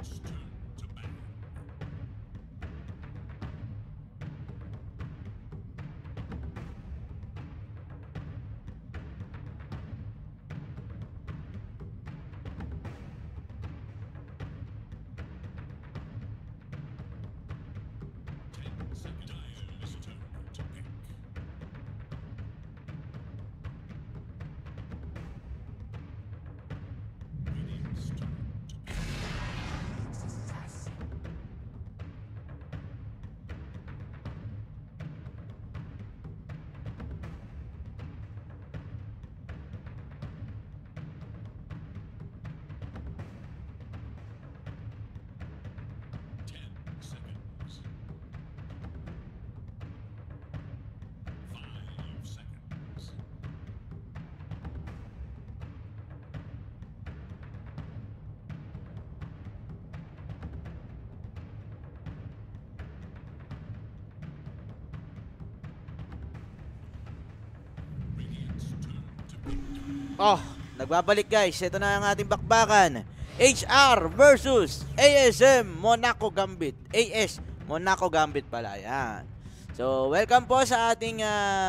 Oh, nagbabalik guys. Ito na ang ating bakbakan. HR versus ASM Monaco Gambit. AS Monaco Gambit pala. Yan. So, welcome po sa ating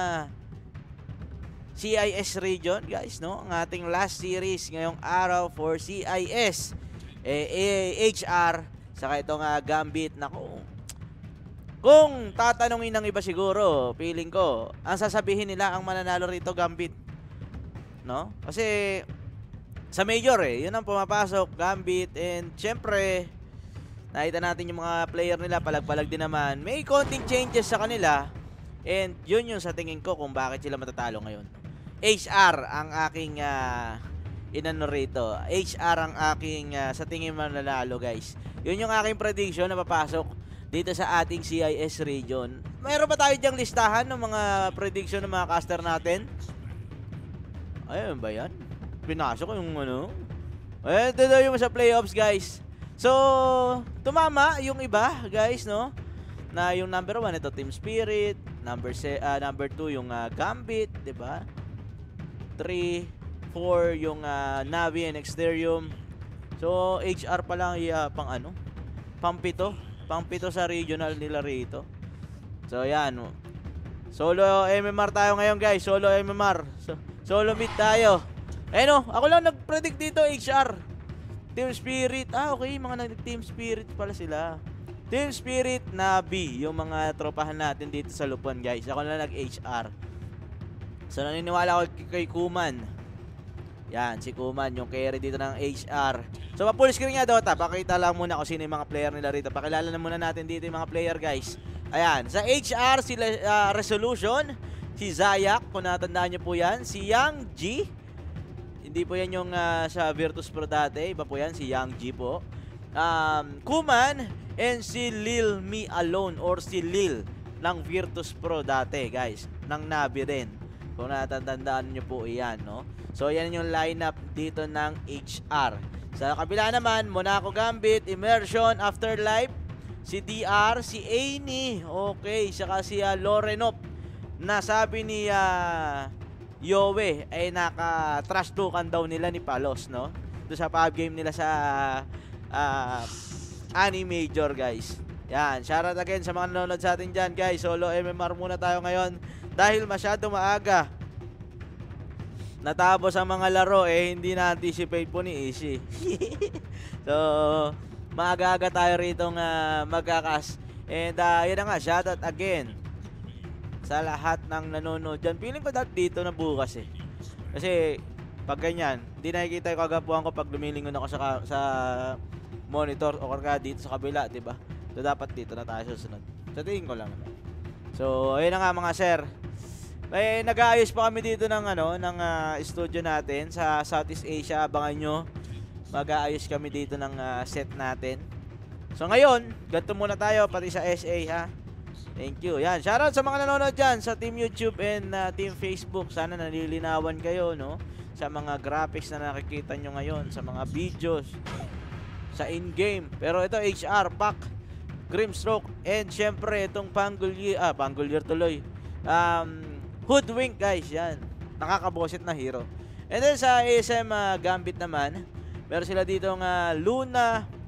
CIS region, guys, no? Ang ating last series ngayong araw for CIS. HR, saka itong Gambit. Naku, kung tatanungin ng iba siguro, feeling ko, ang sasabihin nila ang mananalo rito Gambit. No? Kasi sa major yun ang pumapasok, Gambit, and syempre nakita natin yung mga player nila, palag-palag din naman. May konting changes sa kanila, and yun yung sa tingin ko kung bakit sila matatalo ngayon. HR ang aking inano rito. HR ang aking sa tingin mananalo, guys. Yun yung aking prediction na papasok dito sa ating CIS region. Mayroon ba tayo diyang listahan ng mga prediction ng mga caster natin? Ayun ba yan? Pinasok yung ano. Ayun, ito daw yung sa playoffs, guys. So, tumama yung iba, guys, no? Na yung number 1, ito Team Spirit. Number 2, yung Gambit, diba? 3, 4, yung Navi and Exterium. So, HR pa lang pang ano? Pang-pito. Pang-pito sa regional nila rito. So, yan. Solo MMR tayo ngayon, guys. Solo MMR. Solo mid tayo. Ako lang nag-predict dito, HR. Team Spirit. Okay, mga Team Spirit pala sila. Team Spirit, Navi, yung mga tropahan natin dito sa Lupon, guys. Ako lang nag-HR. So, naniniwala ako kay Kuman. Yan, si Kuman, yung carry dito ng HR. So, pa-full screen nga, Dota. Pakita lang muna kung sino yung mga player nila rito. Pakilala na muna natin dito yung mga player, guys. Ayan, sa HR, sila Resolution, si Zayak, kung natandaan nyo po yan. Si Yang G. Hindi po yan yung sa Virtus Pro dati. Iba po yan, si Yang G po. Kuman, and si Lil Me Alone, or si Lil ng Virtus Pro dati, guys. Ng Navi rin. Kung natandaan nyo po yan, no? So, yan yung lineup dito ng HR. Sa kabila naman, Monaco Gambit, Immersion, Afterlife, si DR, si Aini, okay, saka si Lorenop, na sabi ni Yowe ay naka-trash talkan daw nila ni Palos, no? Doon sa pub game nila sa Ani Major, guys. Yan, shoutout again sa mga nanonood sa atin dyan, guys. Solo MMR muna tayo ngayon dahil masyado maaga natapos ang mga laro, hindi na-anticipate po ni Ishi. So, maaga-aga tayo rito magkakas. And yun na nga, shoutout again sa lahat ng nanonood dyan. Feeling ko dito na bukas Kasi pag ganyan, hindi nakikita yung kagapuan ko pag lumilingon ako sa monitor o karga dito sa kabila, diba? So dapat dito na tayo susunod. Sa tingin ko lang. So ayun na nga mga sir. Nag-aayos pa kami dito ng studio natin sa Southeast Asia. Abangan nyo. Mag-aayos kami dito ng set natin. So ngayon, ganito muna tayo pati sa SA, ha. Thank you. Yan, shoutout sa mga nanonood dyan sa Team YouTube and Team Facebook. Sana nalilinawan kayo, no? Sa mga graphics na nakikita nyo ngayon, sa mga videos, sa in-game. Pero ito, HR, Pack, Grimstroke, and syempre itong Pangolier tuloy. Hoodwink, guys, yan. Nakakabosit na hero. And then sa ASM Gambit naman, meron sila dito Luna,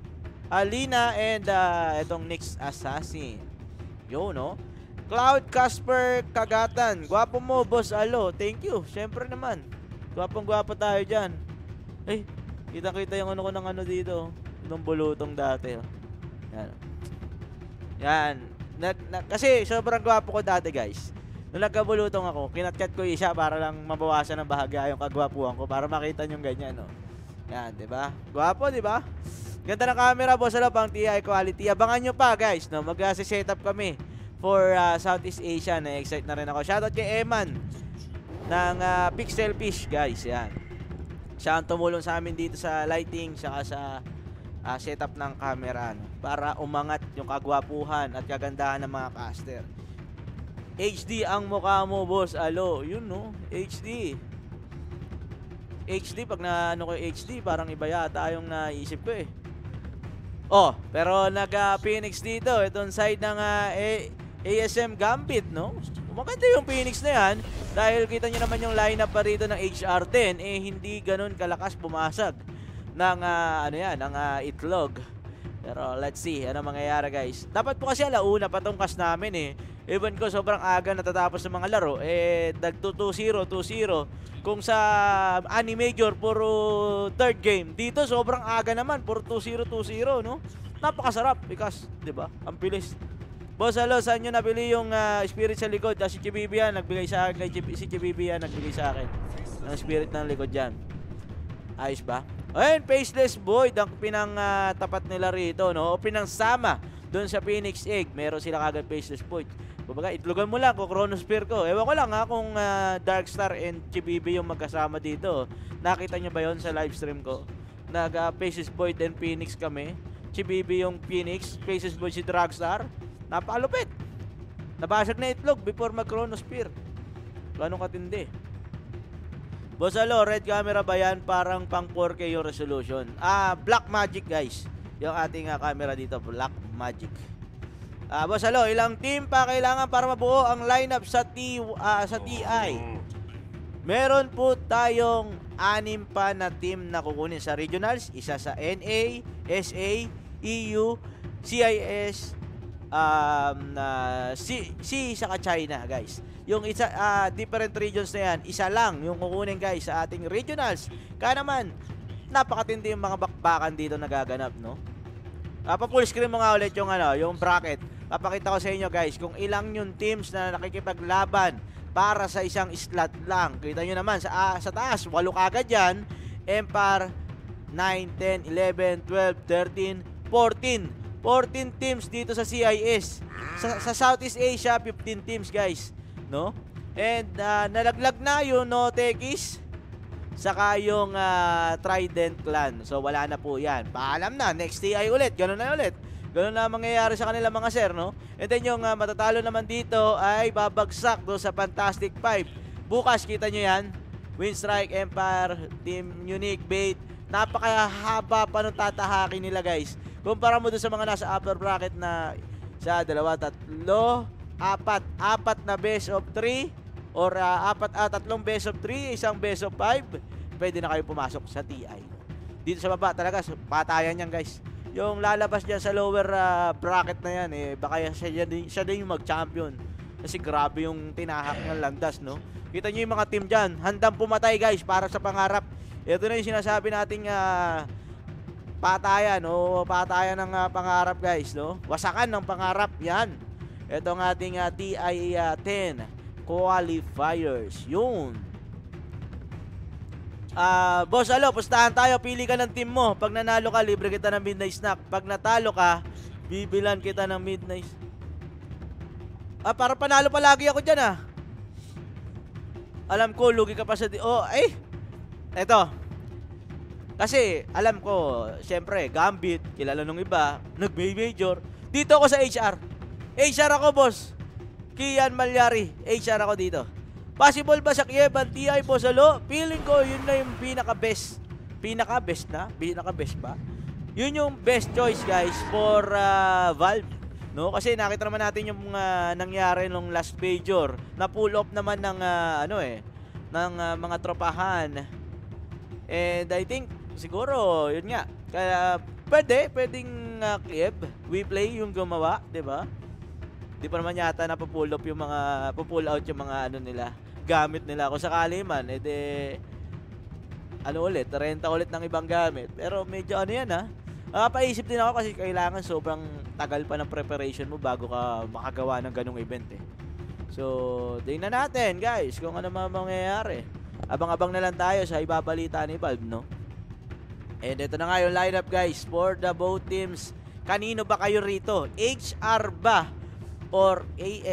Alina, and itong next assassin. Yo, no? Cloud Casper Kagatan. Gwapo mo, Boss Alo. Thank you. Siyempre naman. Gwapong-gwapo tayo dyan. Eh, kita-kita yung ano ko ng ano dito. Yung bulutong dati. Oh. Yan. Yan. Kasi sobrang gwapo ko dati, guys. Nung nagkabulutong ako, kinatkat ko isa para lang mabawasan ng bahagya yung kagwapuan ko para makita nyo ganyan, no? Yan, diba? Gwapo, diba? Ganda ng camera, Boss Alo, pang TI quality. Abangan nyo pa, guys, no? Mag-set up kami for Southeast Asia. Na-excite na rin ako. Shoutout kay Eman ng Pixel Fish, guys. Yan. Siya ang tumulong sa amin dito sa lighting, saka sa setup ng camera, no? Para umangat yung kagwapuhan at kagandahan ng mga caster. HD ang mukha mo, Boss Alo. Yun, no? HD. HD, pag na ano ko HD, parang iba yata yung naisip ko eh. Oh, pero nag-Phoenix dito. Itong side ng ASM Gambit, no? Maganda yung Phoenix na yan. Dahil kita nyo naman yung lineup pa rito ng HR10, eh hindi ganun kalakas bumasag ng, ano yan, ng itlog. Pero let's see, ano mangyayari, guys. Dapat po kasi alauna patungkas namin eh. Even ko sobrang aga natatapos ng mga laro, eh nagto 2-0, 2-0. Kung sa Major puro third game, dito sobrang aga naman, puro 2-0, 2-0, no? Napakasarap because, 'di ba? Ang bilis. Boss Alo, saan nyo nabili yung spirit sa likod? Si Chibibian nagbigay sa akin, si Chibibian nagbigay sa akin ng spirit ng likod diyan. Ayos ba? Ayun, Faceless Void ang tapat nila rito, no? O pinangsama doon sa Phoenix Egg. Meron sila kagad Faceless Void. Kumbaga, itlogan mo lang kung Chronosphere ko. Ewan ko lang ha kung Darkstar and Chibibi yung magkasama dito. Nakita nyo ba yon sa live stream ko? Faceless Void and Phoenix kami. Chibibi yung Phoenix, Faceless Void si Darkstar. Napakalupit. Nabasag na itlog before mag-Chronosphere. Ganong katindi. Boss Alo, red camera ba yan? Parang pang 4K yung resolution. Black Magic, guys. Yung ating camera dito, Black Magic. Boss Alo, ilang team pa kailangan para mabuo ang lineup sa TI? Meron po tayong 6 pa na team na kukunin sa regionals. Isa sa NA, SA, EU, CIS, saka China, guys. Yung isa, different regions na yan, isa lang yung kukunin, guys, sa ating regionals. Kaya naman, napakatindi yung mga bakbakan dito nagaganap, no? Pa-full screen mo nga ulit yung, yung bracket. Papakita ko sa inyo, guys, kung ilang yung teams na nakikipaglaban para sa isang slot lang. Kita nyo naman, sa taas, 8 kagad yan. Empire, 9, 10, 11, 12, 13, 14. 14 teams dito sa CIS. Sa Southeast Asia, 15 teams, guys. No? And nalaglag na yung Notekis saka yung Trident Clan. So wala na po yan. Paalam na, next TI ulit. Ganun na ulit. Ganun na mangyayari sa kanila, mga sir, no? And then yung matatalo naman dito ay babagsak do sa Fantastic 5. Bukas, kita nyo yan. Winstrike, Empire, Team Unique, Bait. Napakahaba pa nung tatahakin nila, guys. Kumpara mo doon sa mga nasa upper bracket na sa 2, 3, 4 na best of 3 or 3 best of 3, isang best of 5, pwede na kayo pumasok sa TI. Dito sa baba talaga, patayan yan, guys. Yung lalabas dyan sa lower bracket na yan, baka siya din yung mag-champion. Kasi grabe yung tinahak ng landas, no? Kita nyo yung mga team dyan, handang pumatay, guys, para sa pangarap. Ito na yung sinasabi nating patayan, o patayan ng pangarap, guys, no? Wasakan ng pangarap, yan. Ito ang ating TI 10 qualifiers. Yun. Boss Alo, pustahan tayo. Pili ka ng team mo. Pag nanalo ka, libre kita ng midnight snack. Pag natalo ka, bibilan kita ng midnight. Para panalo palagi ako dyan, Alam ko, lugi ka pa sa... Eto. Kasi, alam ko, syempre, Gambit, kilala nung iba, nag-major. Dito ako sa HR. HR ako, boss. Kian Malyari. HR ako dito. Possible ba sa Kievan TI, Boss Alo? Feeling ko, yun na yung pinaka-best. Pinaka-best na? Pinaka-best ba? Yun yung best choice, guys, for Valve. No? Kasi nakita naman natin yung nangyari nung last major. Na pull off naman ng, ng mga tropahan. And I think, siguro, yun nga. Kaya, pwedeng Kiev, We Play yung gumawa, 'di ba? Di pa naman yata napupull out yung mga ano nila, gamit nila. Kung sakali man, ano ulit, renta ulit ng ibang gamit. Pero medyo ano yan paisip din ako kasi kailangan sobrang tagal pa ng preparation mo bago ka makagawa ng ganung event So, tingnan natin guys kung ano mangyayari. Abang-abang na lang tayo sa ibabalita ni Valve, no? And ito na nga yung lineup guys for the both teams. Kanino ba kayo rito? HR ba? Or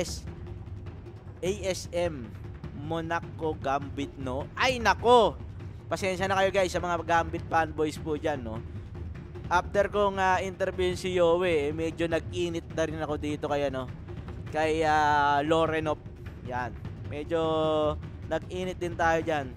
ASM Monaco Gambit, no? Ay nako, pasensya na kayo guys sa mga Gambit fanboys po dyan, no? After kong interview si Yowie, medyo nag-init na rin ako dito kay Lorenov. Yan, medyo nag-init din tayo dyan.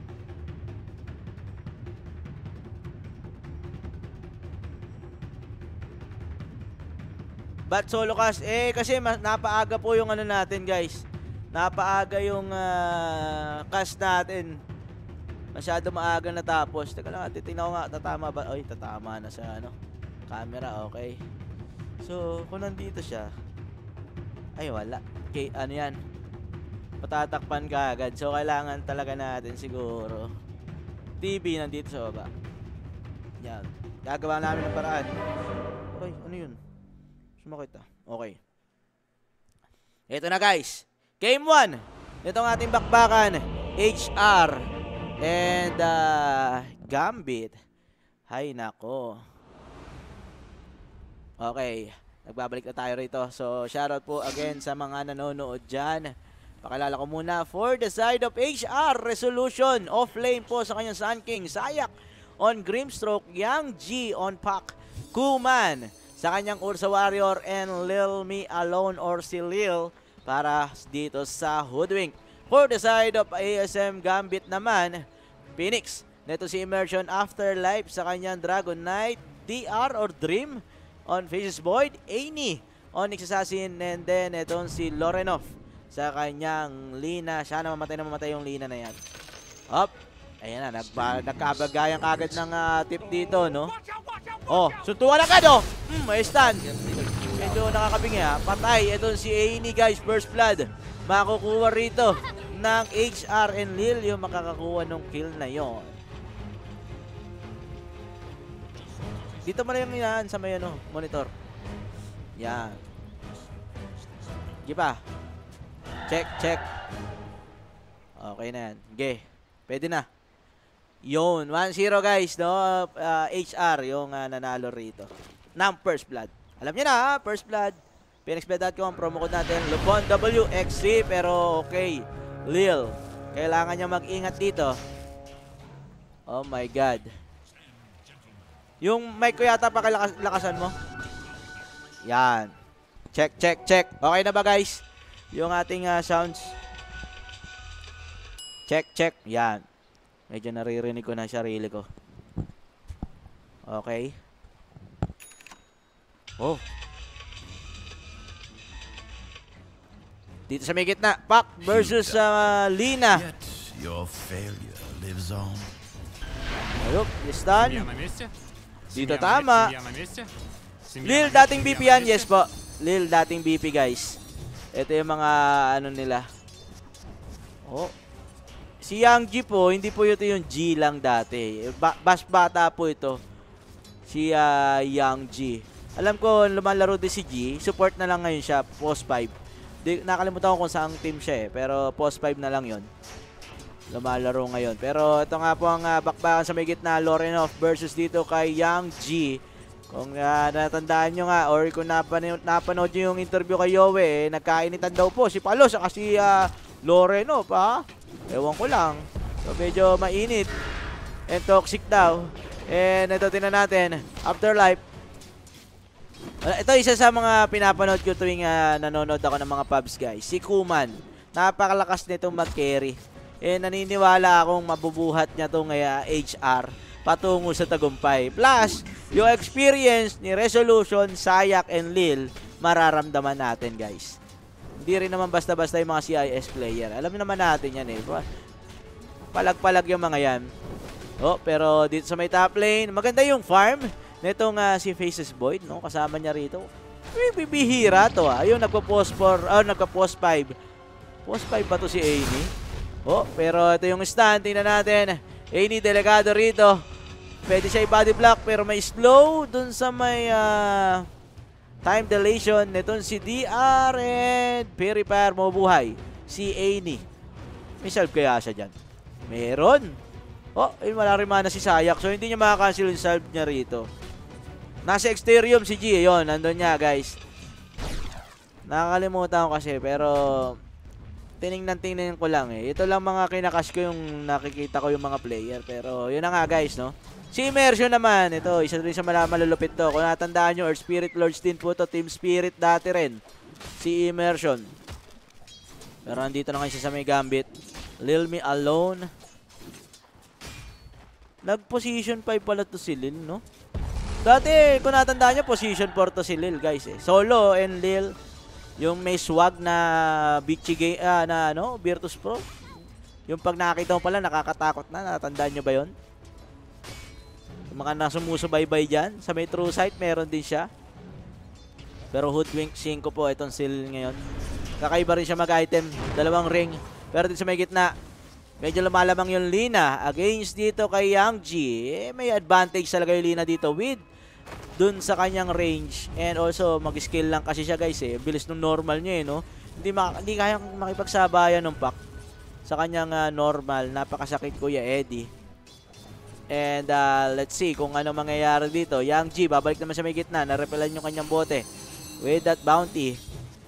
But solo cast, kasi napaaga po yung ano natin guys. Napaaga yung cast natin. Masyado maaga natapos. Teka lang, titignan ko nga, tatama ba? Oy, tatama na sa camera, okay. So, kung nandito siya, ay wala. Okay, ano yan? Patatakpan ka agad. So, kailangan talaga natin siguro TV nandito sa baba. Yan. Gagawa namin ng paraan. Ay, ano yun? Sumakit Okay. Ito na guys. Game 1. Ito ang ating bakbakan. HR and Gambit. Hay nako. Okay. Nagbabalik na tayo rito. So, shoutout po again sa mga nanonood dyan. Pakilala ko muna for the side of HR. Resolution. Off-lane po sa kanyang Sun King. Sayak on Grimstroke. Yang G on Pac. Kuman sa kanyang Ursa Warrior and Lil Me Alone or si Lil para dito sa Hoodwink. For the side of ASM Gambit naman, Phoenix. Neto si Immersion Afterlife sa kanyang Dragon Knight, DR or Dream on Faces Void, Amy Onyx Assassin, and then etong si Lorenov sa kanyang Lina. Sana mamatay yung Lina na yan. Up. Ayan na, nagkabagayan kagad ng tip dito, no? Oh, suntukan agad, oh! May stun. Medyo nakakabingi, Patay. Ito si Amy, guys. First blood. Makukuha rito ng HR and Lil yung makakakuha ng kill na yon. Dito mo na yung yan sa may monitor. Yan. Sige pa. Check. Okay na yan. Okay. Pwede na. Yun. 1-0 guys, no? HR yung nanalo rito. Ng first blood. Alam niyo na, first blood. PhoenixBet.com, promo code natin, Lupon WXC, pero okay. Lil, kailangan niya mag-ingat dito. Oh my God. Yung mic ko yata pakilakasan mo. Yan. Check. Okay na ba guys? Yung ating sounds. Check. Yan. Medyo naririnig ko na sarili ko. Okay. Oh. Dito sa may gitna, Pac versus Lina. Your failure lives on. Ayop, stun. Dito tama. Lil dating BP yan, yes po. Lil dating BP guys. Ito yung mga ano nila. Oh. Si Yang G po, hindi po ito yung G lang dati. Bata po ito. Si Yang G. Alam ko, lumalaro din si G. Support na lang ngayon siya, post 5. Nakalimutan ko kung saang team siya pero post 5 na lang yon. Lumalaro ngayon. Pero ito nga po ang bakbakan sa may gitna, Lorenov versus dito kay Yang G. Kung natandaan nyo nga or kung napanood nyo yung interview kay Yowie, nagkainitan daw po si Palos at si Lorenov, ewan ko lang. So medyo mainit and toxic daw. And ito tingnan natin, Afterlife. Ito isa sa mga pinapanood ko tuwing nanonood ako ng mga pubs guys. Si Kuman. Napakalakas nitong mag-carry. Naniniwala akong mabubuhat niya itong HR patungo sa tagumpay. Plus, yung experience ni Resolution, Sayak, and Lil, mararamdaman natin guys. Hindi rin naman basta-basta yung mga CIS player. Alam naman natin yan Palag-palag yung mga yan. Oh, pero dito sa may top lane, maganda yung farm netong si Faces Void, no? Kasama niya rito. Bibihira to Ayun, nagpo-post 5. Post 5 ba to si Amy? Oh, pero ito yung stand. Tingnan natin. Amy, delikado rito. Pwede siya i-body block pero may slow dun sa may time dilation. Netong si DR and Purifier mabubuhay. Si Amy. May salve kaya siya dyan? Meron. Oh, wala rin mana si Sayak. So, hindi niya makakancel yung salve niya rito. Nasa Exterium si G. Yun, nandun niya, guys. Nakakalimutan ko kasi, pero tinignan ko lang eh. Ito lang mga kinakash ko yung nakikita ko yung mga player. Pero, yun na nga, guys, no? Si Immersion naman, ito, isa rin sa malulupit to. Kung natandaan nyo, Earth Spirit Lords din po to. Team Spirit dati rin. Si Immersion. Pero nandito na kayo sa may Gambit. Lil Me Alone. Nag-position 5 pala to si Lil, no? Dati, kung natandaan nyo, position 4 to si Lil, guys, eh. Solo and Lil. Yung may swag na Bichi game, na ano, Virtus Pro. Yung pag nakakita mo pala, nakakatakot na. Natandaan nyo ba yun? Yung mga nasumusubaybay dyan. Sa may true sight, meron din siya. Pero Hoodwink 5 po, itong si Lil ngayon. Kakaiba rin siya mag-item. 2 ring. Pero din sa may gitna, medyo lumalamang yung Lina. Against dito kay Yang G. May advantage talaga yung Lina dito with dun sa kanyang range. And also, mag-skill lang kasi siya, guys, eh. Bilis nung normal niya, eh, no? Hindi kayang makipagsabayan ng pack sa kanyang normal. Napakasakit, Kuya Eddie. And let's see kung ano mangyayari dito. Yang G, babalik naman sa may gitna. Narepelan yung kanyang bote with that bounty.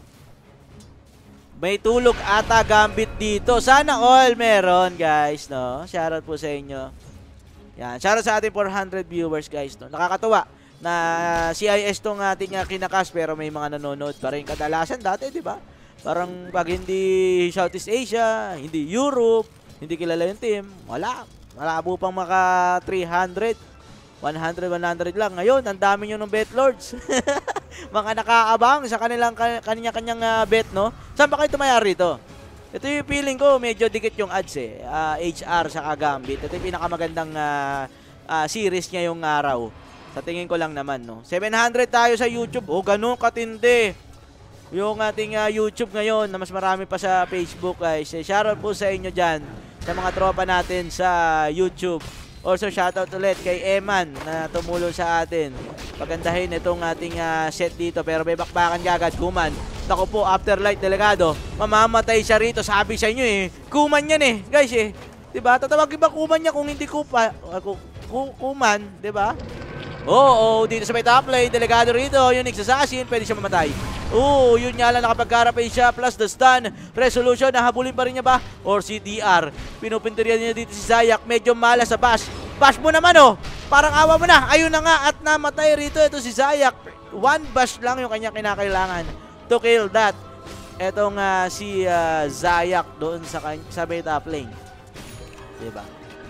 May tulog ata Gambit dito. Sana all meron, guys, no? Shoutout po sa inyo. Yan, shoutout sa ating 400 viewers, guys, no? Nakakatuwa na CIS tong ating kinakas pero may mga nanonood pa rin kadalasan dati, di ba? Parang pag hindi Southeast Asia, hindi Europe, hindi kilala yung team, wala. Malabo pang maka 300. 100 lang. Ngayon, ang dami nyo ng bet lords. Mga nakaabang sa kanya-kanyang bet, no? Saan ba kayo tumayar rito? Ito yung feeling ko, medyo dikit yung ads eh. HR sa Gambit. Ito yung pinakamagandang series niya yung araw. Sa tingin ko lang naman, no? 700 tayo sa YouTube. Oh, ganun katindi. Yung ating YouTube ngayon na mas marami pa sa Facebook, guys. Shoutout po sa inyo dyan. Sa mga tropa natin sa YouTube. Also, shoutout ulit kay Eman na tumulong sa atin. Pagandahin itong ating set dito. Pero may bakbakan gagad. Kuman. Naku po, Afterlight delegado. Mamamatay siya rito. Sabi sa inyo eh. Kuman yan eh. Guys eh. Diba? Tatawagin ba Kuman niya kung hindi Kuman? Diba? Oo, dito sa may top lane. Delegado rito. Yung Assassin. Pwede siya mamatay. Oo, yun nga lang nakapag-garapay siya. Plus the stun. Resolution. Nahabulin pa rin niya ba? Or si DR. Pinupinterian niya dito si Zayak. Medyo malas sa bash. Bash mo naman oh. Parang awa mo na. Ayun na nga. At namatay rito. Ito si Zayak. One bash lang yung kanyang kinakailangan to kill that. Etong si Zayak doon sa may top lane. Diba?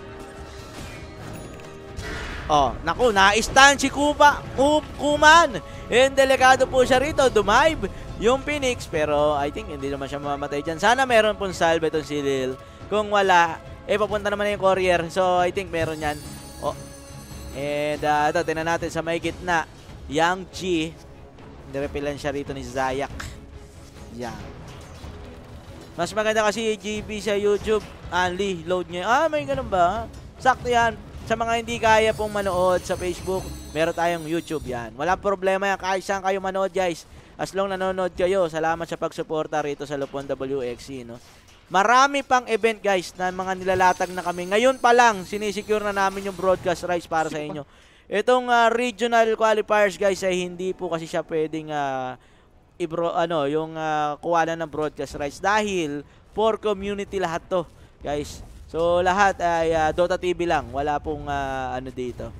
Oh, naku, na-stun si Kuman. And delikado po siya rito. Dumive yung Phoenix. Pero I think hindi naman siya mamamatay dyan. Sana meron pong salve itong si Lil. Kung wala, papunta naman na yung courier. So I think meron yan. Oh. And ito, tingnan natin sa may gitna. Yang G. Nirepilan siya rito ni Zayak. Yan. Mas maganda kasi GB sa YouTube. Only load niya. May ganun ba? Sakto yan. Sa mga hindi kaya pong manood sa Facebook, meron tayong YouTube yan. Walang problema yan. Kahit saan kayo manood, guys. As long nanonood kayo, salamat sa pagsuporta rito sa Lupon WXC, no? Marami pang event, guys, na mga nilalatag na kami. Ngayon pa lang, sinisecure na namin yung broadcast rights para sa inyo. Itong regional qualifiers, guys, ay hindi po kasi siya pwedeng yung kuwanan ng broadcast rights dahil for community lahat to, guys. So, lahat ay Dota TV lang. Wala pong ano dito.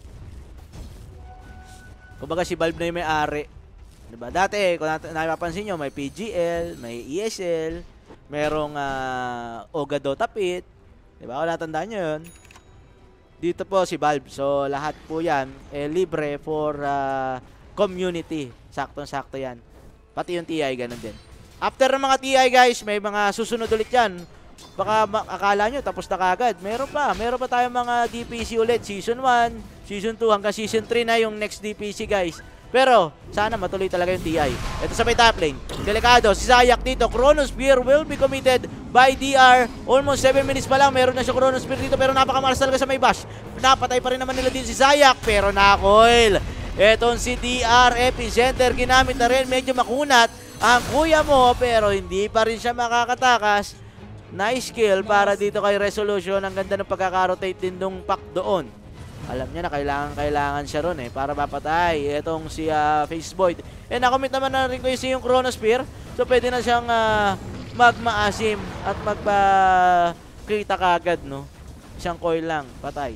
Kumbaga si Valve na yung may-ari. Diba? Dati, kung napapansin nyo, may PGL, may ESL, merong Oga Dota Pit. Diba? Kung natandaan nyo yun. Dito po si Valve. So, lahat po yan libre for community. Saktong-sakto yan. Pati yung TI, ganun din. After ng mga TI, guys, may mga susunod ulit yan. Baka akala nyo tapos na kagad. Meron pa tayong mga DPC ulit. Season 1, Season 2 hanggang Season 3 na yung next DPC, guys. Pero, sana matuloy talaga yung TI. Ito sa may top lane. Delikado, si Zayak dito. Chronosphere will be committed by DR. Almost 7 minutes pa lang. Meron na siya Chronosphere dito. Pero napakamalas talaga sa may bash. Napatay pa rin naman nila din si Zayak. Pero na-coil. Etong si DR Epicenter. Ginamit na rin. Medyo makunat ang kuya mo. Pero hindi pa rin siya makakatakas. Nice kill para dito kay Resolution. Ang ganda ng pagkakarotate din nung pack doon. Alam niya na kailangan siya ron para mapatay itong si Face Void. Nakomit naman na rin ko yung Chronosphere. So pwede na siyang magmaasim at magpa-kita kagad, no? Isang coil lang, patay.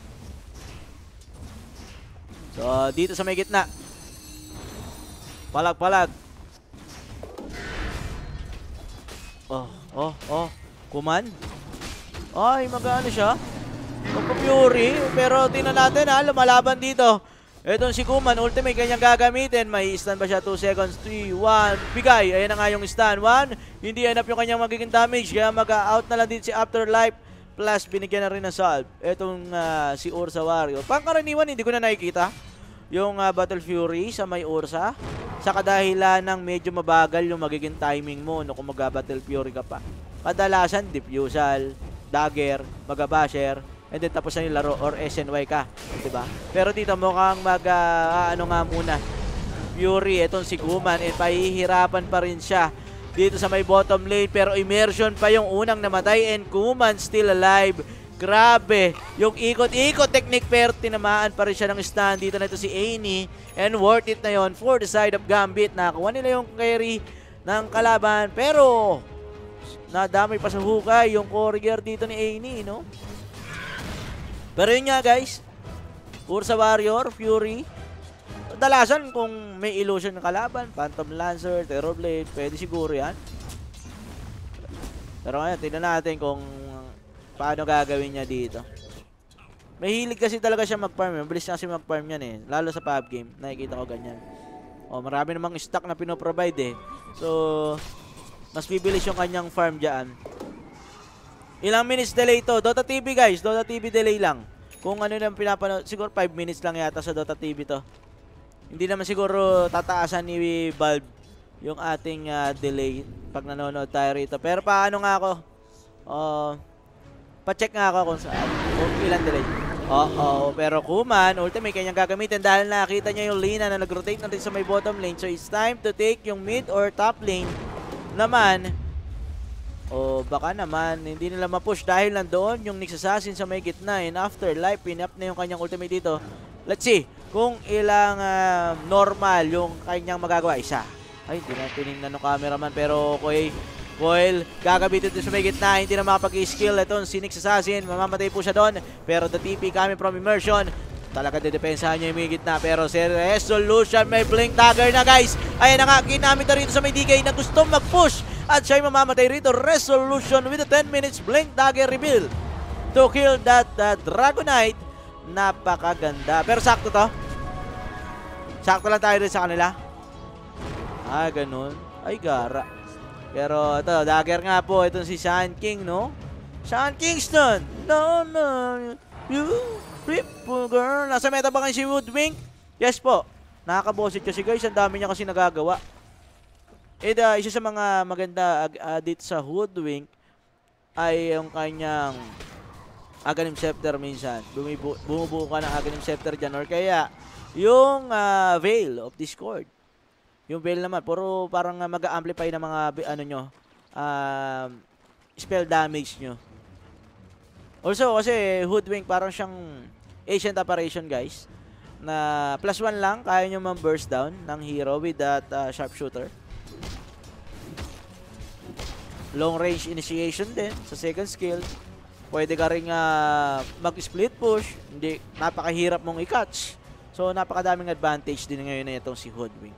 So dito sa may gitna. Palag. Kuman. Ay, magano siya? Fury, pero tingnan natin lumalaban dito. Etong si Kuman, ultimate kanyang gagamitin. May stun ba siya? 2 seconds, 3, 1, bigay. Ayan na nga yung stun. 1, hindi enough yung kanyang magiging damage. Kaya mag-out na lang din si Afterlife. Plus, binigyan na rin ng salve. Etong si Ursa Warrior. Pangkaraniwan, hindi ko na nakikita yung Battle Fury sa may Ursa. Sa kadahilan ng medyo mabagal yung magiging timing mo kung mag-Battle Fury ka pa. Kadalasan, diffusal, dagger, mag-basher, and then tapos na yung laro or SNY ka, diba? Pero dito mukhang ano nga muna, Fury, etong si Kuman, and pahihirapan pa rin siya dito sa may bottom lane, pero immersion pa yung unang namatay, and Kuman still alive. Grabe, yung ikot-ikot technique, pero tinamaan pa rin siya ng stun. Dito na ito si Annie, and worth it na yon for the side of Gambit. Nakakuha nila yung carry ng kalaban, pero nadamay pa sa hukay yung courier dito ni Annie, no? Pero yun nga, guys, Ursa Warrior, Fury, kadalasan kung may illusion ng kalaban, Phantom Lancer, Terrorblade, pwede siguro yan. Pero ngayon, tingnan natin kung paano gagawin niya dito. Mahilig kasi talaga siya mag-farm. Mabilis na kasi mag-farm yan lalo sa pub game, nakikita ko ganyan. Marami namang stock na pinoprovide So, mas bibilis yung kanyang farm dyan. Ilang minutes delay to? Dota TV, guys. Dota TV delay lang. Kung ano nang pinapanood, siguro 5 minutes lang yata sa Dota TV to. Hindi naman siguro tataasan ni Valve yung ating delay pag nanonood tayo rito. Pero paano nga ako? Pa-check nga ako kung ilan delay. Pero Kuman, ultimate kanyang gagamitin dahil nakita niya yung Lina na nag-rotate na rin sa may bottom lane. So it's time to take yung mid or top lane naman. Baka naman hindi nila ma-push dahil nandoon yung Nyx Assassin sa may gitna, and Afterlife pinap na yung kanyang ultimate dito. Let's see kung ilang normal yung kanyang magagawa. Isa. Ay, hindi na tinignan ng cameraman, pero Coil, gagabitin dito sa may gitna, hindi na makapag-skill. Ito si Nyx Assassin, mamamatay po siya doon, pero the TP coming from Immersion, talaga didepensahan niya yung may gitna. Pero si Resolution may blink dagger na, guys. Ayan na nga, ginamit na rito sa may DK na gustong mag-push at siya'y mamamatay rito. Resolution with a 10 minutes blink dagger reveal to kill that Dragonite. Napakaganda. Pero sakto to. Sakto lang tayo rin sa kanila. Ganun. Ay, gara. Pero ito, dagger nga po. Itong si Shan King, no? Shan Kingston. No, you triple girl. Nasa meta ba kayo si Woodwink? Yes po. Nakakabosit kasi, guys. Ang dami niya kasi nagagawa. Isa sa mga maganda dito sa Woodwink ay yung kanyang Aghanim Scepter minsan. Bumubuo ka ng Aghanim Scepter dyan. Or kaya yung Veil of Discord. Yung Veil naman, puro parang mag-amplify ng mga spell damage nyo. Also, kasi Hoodwink parang siyang Ancient Apparition, guys. Na +1 lang, kaya nyo ma-burst down ng hero with that sharpshooter. Long range initiation din sa second skill. Pwede ka rin mag-split push. Hindi, napakahirap mong i-catch. So, napakadaming advantage din ngayon na itong si Hoodwink.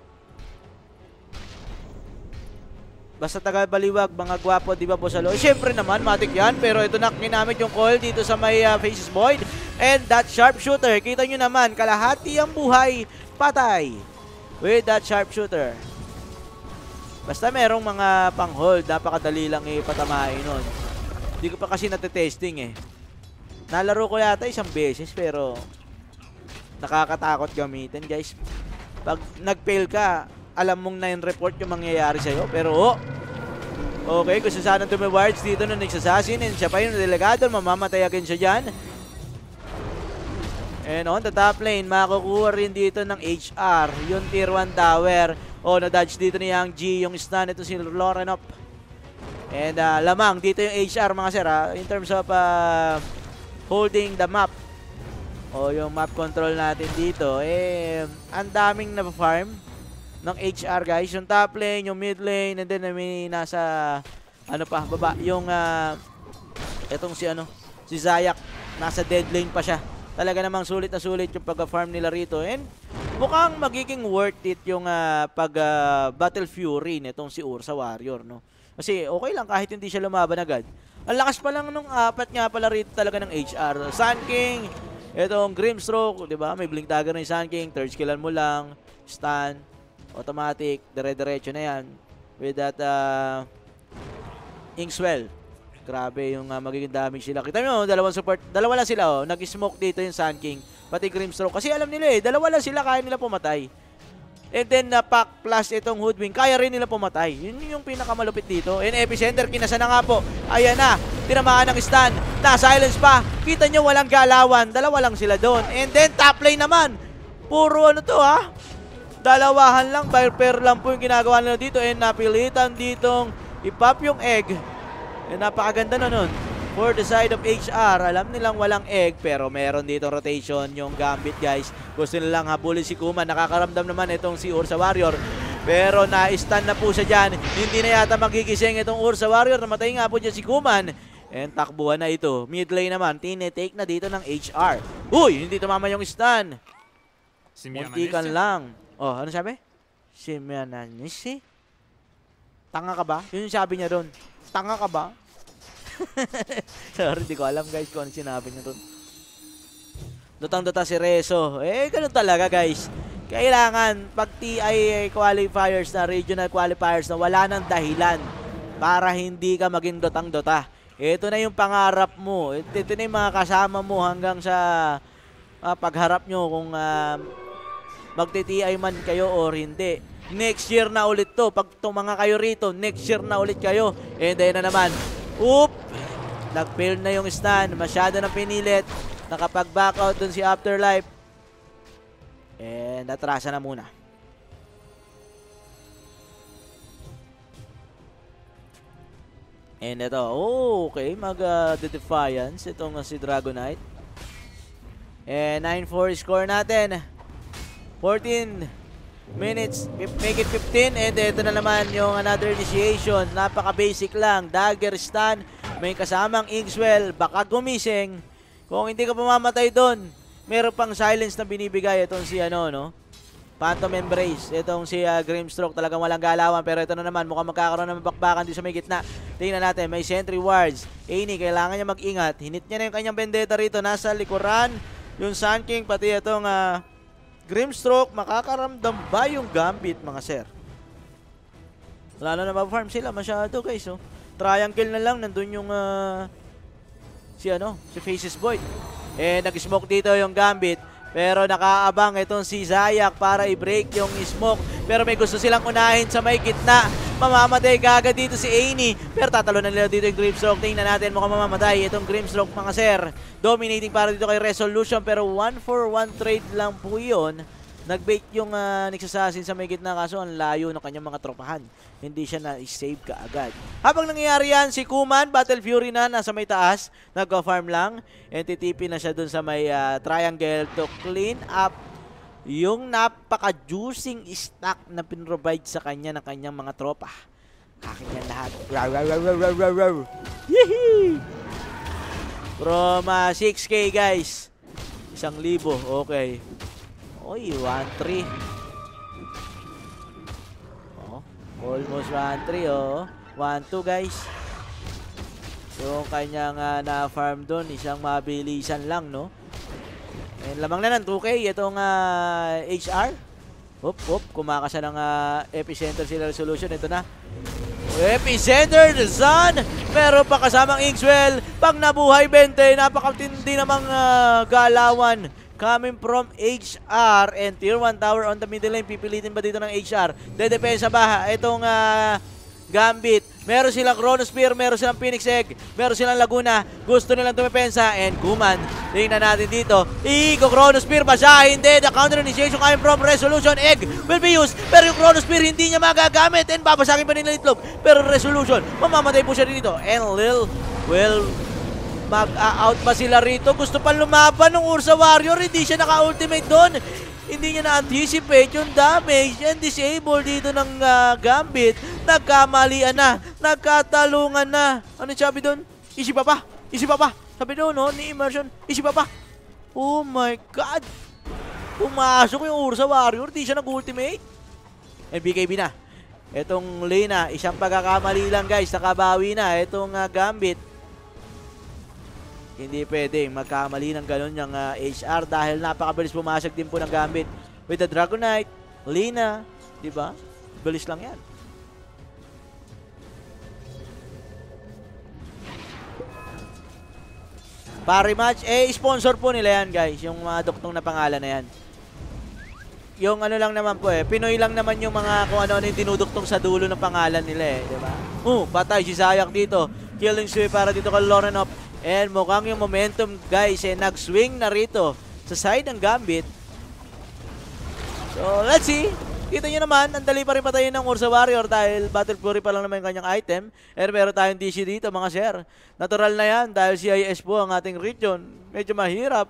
Basta tagal baliwag, mga gwapo, di ba, Bosalo? Siyempre naman, matik yan. Pero ito na, ginamit yung coil dito sa may Faces Void. And that sharpshooter, kita nyo naman, kalahati ang buhay, patay. With that sharpshooter. Basta merong mga pang-hold, napakadali lang ipatamain nun. Hindi ko pa kasi natetesting Nalaro ko yata isang beses, pero nakakatakot gamitin, guys. Pag nag-fail ka, alam mong 9 report yung mangyayari sa'yo. Pero, okay, gusto sanang tumiwards dito ng Nexassassin. And siya pa yung delegado, mamamatay agad siya dyan. And on the top lane, makukuha rin dito ng HR, yung tier 1 tower. Na-dodge dito ni Yang G, yung stun. Ito si Lorenop. And lamang dito yung HR, mga sir, in terms of holding the map. Yung map control natin dito. Ang daming na-farm ng HR, guys. Yung top lane, yung mid lane, and then may nasa, baba. Yung, etong si Zayak, nasa dead lane pa siya. Talaga namang sulit na sulit yung pag-farm nila rito. And mukhang magiging worth it yung Battle Fury nitong si Ursa Warrior, no? Kasi okay lang kahit hindi siya lumaban agad. Ang lakas pa lang nung apat nga pala rito talaga ng HR. Sun King, itong Grimstroke, di ba? May blink dagger ng Sun King, third skillan mo lang, stun, automatic, dire-diretso na yan. With that Inkswell. Grabe yung magiging damage sila. Kita nyo, dalawa lang sila, nag-smoke dito yung Sun King, pati Grimstroke. Kasi alam nila dalawa lang sila, kaya nila pumatay. And then Pack plus itong Hoodwink, kaya rin nila pumatay. Yun yung pinakamalupit dito. And Epicenter, kinasa na nga po. Ayan na, tinamaan ng stun. Na-silence pa. Kita nyo, walang galawan. Dalawa lang sila doon. And then top lane naman. Puro dalawahan lang. Pair lang po yung ginagawa nila dito. And napilitan ditong ipop yung egg. And napakaganda na nun. For the side of HR, alam nilang walang egg, pero meron dito rotation yung Gambit, guys. Gusto nilang habulin si Kuman. Nakakaramdam naman itong si Ursa Warrior. Pero na-stun na po siya dyan. Hindi na yata magigising itong Ursa Warrior. Namatay nga po dyan si Kuman. And takbuhan na ito. Mid lane naman, tinitake na dito ng HR. Uy, hindi tumama yung stun. Muntikan lang. Ano sabi? Simiananisi? Tanga ka ba? Yun yung sabi niya doon. Tanga ka ba? Sorry, di ko alam, guys, kung ano sinabi niya doon. Dutang-duta si Rezo. Ganun talaga, guys. Kailangan, pag TI qualifiers na, regional qualifiers na, wala nang dahilan para hindi ka maging dutang-duta. Ito na yung pangarap mo. Ito na yung mga kasama mo hanggang sa pagharap nyo kung magti-TI man kayo or hindi. Next year na ulit to. Pag tumanga kayo rito, next year na ulit kayo. And then na naman, nag-fail na yung stun. Masyado na pinilit. Nakapag-back out dun si Afterlife. And atrasa na muna. And ito, okay, mag-defiance itong si Dragonite. And 9-4 score natin. 14 minutes, make it 15. And ito na naman yung another initiation. Napaka-basic lang. Dagger stun. May kasamang Inkswell. Baka gumising. Kung hindi ka pumamatay doon, meron pang silence na binibigay itong si Phantom Embrace. Itong si Grimstroke, talagang walang galawan. Pero ito na naman, mukhang magkakaroon ng bakbakan dito sa may gitna. Tingnan natin, may sentry wards. Amy, kailangan niya mag-ingat. Hinit niya na yung kanyang vendetta rito. Nasa likuran, yung Sun King, pati itong Grimstroke. Makakaramdam ba yung Gambit, mga sir? Wala na ma-farm sila masyado, guys. Triangle na lang, nandun yung si Faces Void. Nag-smoke dito yung Gambit. Pero nakaabang itong si Zayak para i-break yung smoke. Pero may gusto silang unahin sa may gitna. Mamamatay kaagad dito si Amy. Pero tatalo na nila dito yung Grimstroke. Tingnan natin, mukhang mamamatay itong Grimstroke, mga sir. Dominating para dito kay Resolution. Pero 1-for-1 trade lang po yun. Nag-bait yung Nexassassin sa may gitna, kaso ang layo ng kanyang mga tropahan. Hindi siya na-save kaagad. Habang nangyayari yan, si Kuman, Battle Fury na, nasa may taas. Nag-farm lang. And titipi na siya dun sa may triangle to clean up yung napaka-juicing stack na pinrovide sa kanya ng kanyang mga tropa. Akin yan lahat. Yehey! From 6K, guys. 1,000. Okay. Oy, 1-3. Almost 1-3, 1-2, guys. Yung kanyang na-farm doon, isang mabilisan lang, no? And lamang na ng 2K, itong HR. Kumakasa ng Epicenter sila Resolution. Ito na. Epicenter, the Sun! Meron pa kasamang Inkswell. Pag nabuhay 20, napakatindi namang galawan coming from HR and tier 1 tower on the middle lane. Pipilitin ba dito ng HR? Dedepensa ba itong Gambit? Meron silang Chronosphere, meron silang Phoenix Egg, meron silang Laguna. Gusto nilang tumepensa and Kuman. Tingnan natin dito. Chronosphere ba siya? Hindi. The counter initiation coming from Resolution. Egg will be used. Pero yung Chronosphere hindi niya magagamit and babasagin pa nila itlog. Pero Resolution, mamamatay po siya dito. And Lil will mag-out pa sila rito. Gusto pa lumaban ng Ursa Warrior. Hindi siya naka-ultimate doon. Hindi niya na-anticipate yung damage and disable dito ng Gambit. Nagkamalian na. Nagkatalungan na. Ano sabi doon? Isipa pa. Isipa pa. Sabi doon, no? Ni Immersion. Isipa pa. Oh my God. Pumasok yung Ursa Warrior. Di siya nag-ultimate. And BKB na. Itong Lina. Isang pagkakamali lang, guys. Nakabawi na. Itong Gambit. Hindi pwede magkamali ng gano'n yung HR dahil napakabilis pumasok din po ng Gambit. With the Dragonite, Lina, di ba? Bilis lang yan. Parimatch, sponsor po nila yan, guys. Yung mga doktong na pangalan na yan. Yung ano lang naman po Pinoy lang naman yung mga kung ano yung dinuduktong sa dulo ng pangalan nila di ba? Patay si Zayak dito. Killing spree para dito kay Lorenop. And mukhang yung momentum, guys, nag-swing na rito sa side ng Gambit. So, let's see. Kita nyo naman, ang dali pa rin patayin ng Ursa Warrior dahil Battle Fury pa lang naman yung kanyang item. And meron tayong DC dito, mga sir. Natural na yan dahil CIS po ang ating region. Medyo mahirap.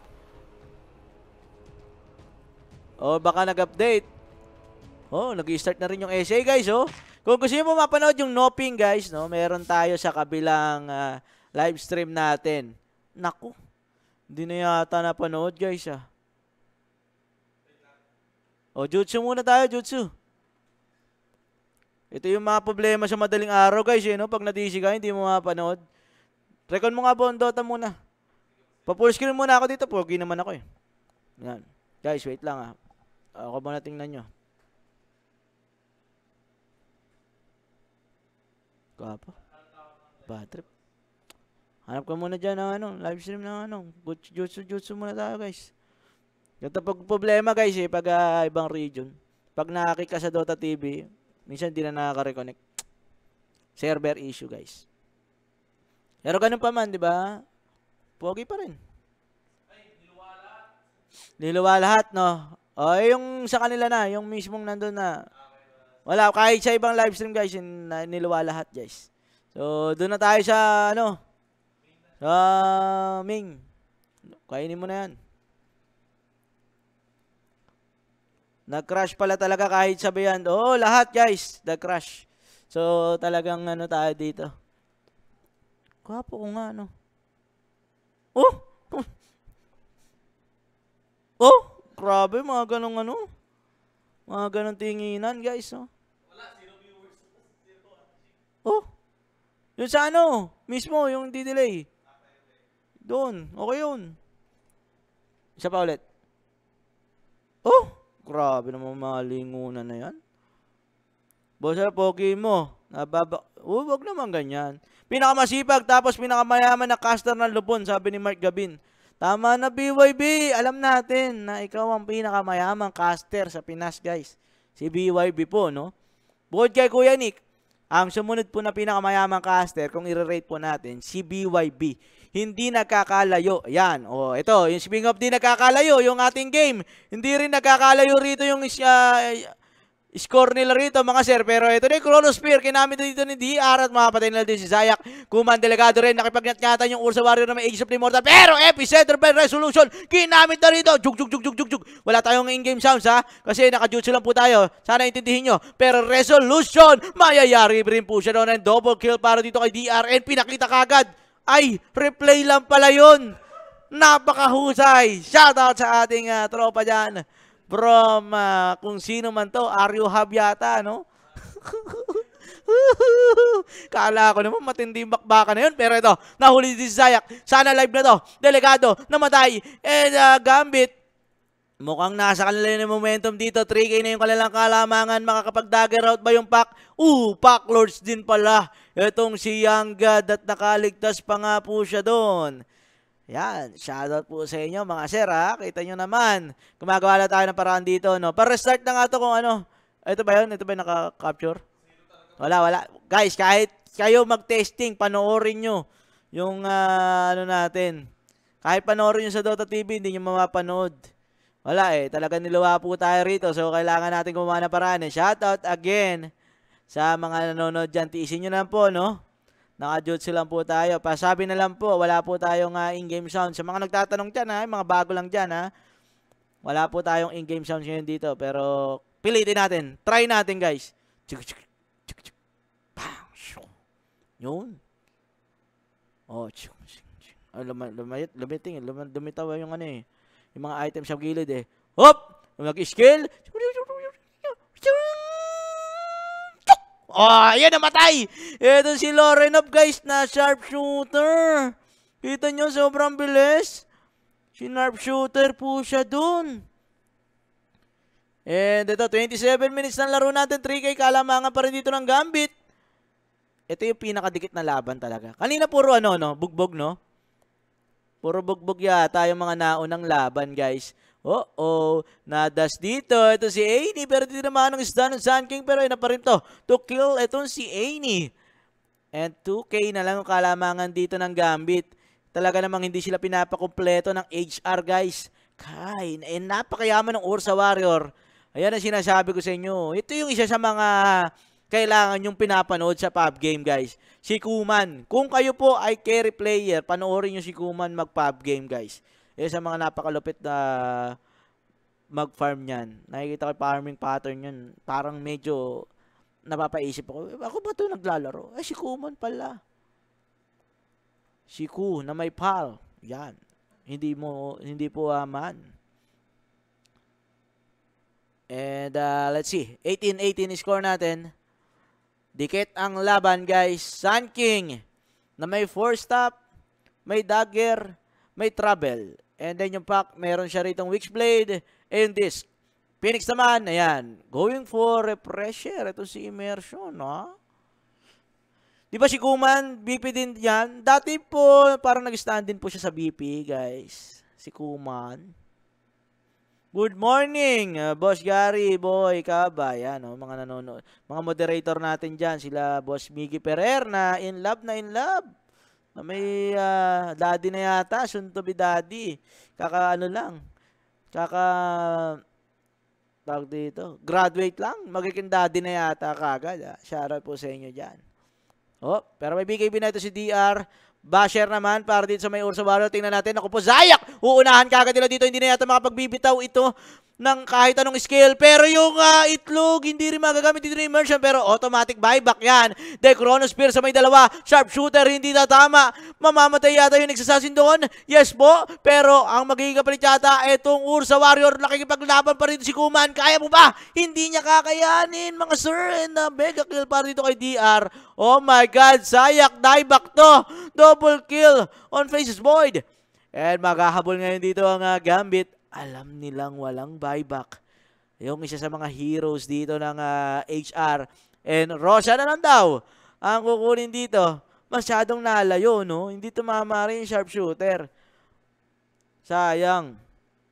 Baka nag-update. Nag-start na rin yung essay, guys, Kung gusto nyo po mapanood yung Noping, guys, meron tayo sa kabilang live stream natin. Naku, hindi na yata napanood, guys, Jutsu muna tayo, Jutsu. Ito yung mga problema sa madaling araw, guys, Pag na-DC ka, hindi mo mapanood. Recon mo nga po ang Dota muna. Pa-full screen muna ako dito. Pogi naman ako, Yan. Guys, wait lang, Ako muna tingnan nyo. Kapa. Bad trip. Hanap ka muna dyan ng live stream ng Jutsu muna tayo, guys. Ito pag problema, guys, pag ibang region. Pag nakakik ka sa Dota TV, minsan hindi na nakaka-reconnect. Server issue, guys. Pero ganun pa man, di ba? Pogi pa rin. Niluwa lahat, no? Yung sa kanila na, yung mismong nandun na. Wala, kahit sa ibang live stream, guys, niluwa lahat, guys. So, doon na tayo sa, Ming. Kainin mo na yan. Nag-crash pala talaga kahit sabihan. Lahat, guys. Nag-crash. So, talagang tayo dito. Gwapo ko nga, grabe, mga ganong mga ganong tinginan, guys, Wala, 0 viewers. Yun sa mismo, yung di-delay. Doon, okay yun. Isa pa ulit. Grabe naman mga lingunan na yan. Bosa, pogi mo. Wag naman ganyan. Pinakamasipag tapos pinakamayaman na caster ng Lupon, sabi ni Mark Gabin. Tama na, BYB. Alam natin na ikaw ang pinakamayamang caster sa Pinas, guys. Si BYB po, Bukod kay Kuya Nick, ang sumunod po na pinakamayamang caster, kung i-rate po natin, si BYB. Hindi nagkakalayo. Ayan. Ito. Yung speaking of di nagkakalayo, yung ating game. Hindi rin nagkakalayo rito yung score nila rito, mga sir. Pero ito na yung Chronosphere. Kinamit dito ni DR at makapatay nila din si Zayak. Kuman Delegado rin. Nakipagnat-ngatan yung Ursa Warrior na may Aegis of the Immortal. Pero Epicenter by Resolution. Kinamit na rito. Jug. Wala tayong in-game sounds, kasi naka-jutsu lang po tayo. Sana intindihin nyo. Pero Resolution, mayayari rin po siya doon. And double kill para dito kay DR. And pinakita kagad. Ay, replay lang pala yun. Napakahusay. Shoutout sa ating tropa dyan. From kung sino man to. Aryo Hub yata, Kala ko naman matindi bakbaka na yun. Pero ito, nahuli si Zayak. Sana live na to. Delegado, namatay. And Gambit, mukhang nasa kanila yung momentum dito. 3K na yung kanilang kalamangan. Makakapag-dagger out ba yung pack? Pack Lords din pala. Itong si Young God at nakaligtas pa nga po siya doon. Yan, shoutout po sa inyo mga sir ha. Kita nyo naman, gumagawa na tayo ng paraan dito, no? Pa-restart na nga to kung ano. Ito ba yun? Ito ba yung naka-capture? Wala. Guys, kahit kayo mag-testing, panoorin nyo yung ano natin. Kahit panoorin nyo sa Dota TV, hindi nyo mapapanood. Wala talagang niluwa po tayo rito. So, kailangan natin gumawa ng paraan. Shoutout again sa mga nanonood dyan. Tiisin nyo lang po, no? Naka-jutsu lang po tayo. Pasabi na lang po, wala po tayong in-game sound. Sa mga nagtatanong dyan, ha? Mga bago lang dyan, ha? Wala po tayong in-game sounds ngayon dito. Pero, pilitin natin. Try natin, guys. Yun. Oh, lumitaw yung ano eh. Yung mga items sa gilid eh. Hop! Mag-skill. Oh, ayan, namatay. Ito si Lorenov, guys, na sharpshooter. Kita nyo, sobrang bilis. Sharpshooter po siya dun. And ito, 27 minutes ng laro natin. 3K kalamangan pa rin dito ng Gambit. Ito yung pinakadikit na laban talaga. Kanina puro ano, no? Bugbog, no? Puro bugbog yata yung mga naunang laban, guys. Nadas dito. Ito si Aini, pero dito naman ang isda ng Sun King, pero ina pa rin to. To kill, itong si Aini. And 2K na lang ang kalamangan dito ng Gambit. Talaga namang hindi sila pinapakumpleto ng HR, guys. Napakayaman ng Ursa Warrior. Ayan ang sinasabi ko sa inyo. Ito yung isa sa mga kailangan yung pinapanood sa PUBG game, guys. Si Kuman. Kung kayo po ay carry player, panoorin nyo si Kuman mag-PUBG game, guys. Sa mga napakalupit na mag-farm yan. Nakikita ko yung farming pattern yan. Parang medyo napapaisip ako. Ako ba ito naglalaro? Si Kuman pala. Si Ku na may pal. Yan. Hindi po man. And let's see. 18-18 score natin. Dikit ang laban, guys. Sun King na may 4-stop, may dagger, may trouble. And then yung pack, meron siya ritong Witchblade and this. Phoenix naman, ayan. Going for refresher. Ito si Immersion, ha? Di ba si Kuman, BP din yan? Dati po, parang nag-stand din po siya sa BP, guys. Si Kuman. Good morning, Boss Gary, Boy, Kaba. Yan, mga nanonood. Mga moderator natin dyan, sila Boss Miggy Ferrer na in love. Na may daddy na yata, soon to be daddy. Tawag dito, graduate lang, magiging daddy na yata kagad. Shoutout po sa inyo dyan. Pero may BKB na ito si DR. Basher naman para dito sa may Ursa Warrior. Tingnan natin. Ako po, Zayak! Uunahan kagad nila dito. Hindi na yata makapagbibitaw ito ng kahit anong skill. Pero yung itlog, hindi rin magagamit dito ng immersion. Pero automatic buyback yan. The Chronospear sa may dalawa. Sharpshooter, hindi na tama. Mamamatay yata yung nagsasasin doon. Yes po. Pero ang magiging kapalit yata, itong Ursa Warrior, nakikipaglaban pa rin si Kuman. Kaya mo ba? Hindi niya kakayanin, mga sir. And mega kill para dito kay DR. Oh my God, Zayak, dieback to. Double kill on Faces Void. And maghahabol ngayon dito ang Gambit. Alam nilang walang buyback. Yung isa sa mga heroes dito ng HR. And Rosa na lang daw ang kukunin dito. Masyadong nalayo, no? Hindi tumama rin yung sharpshooter. Sayang.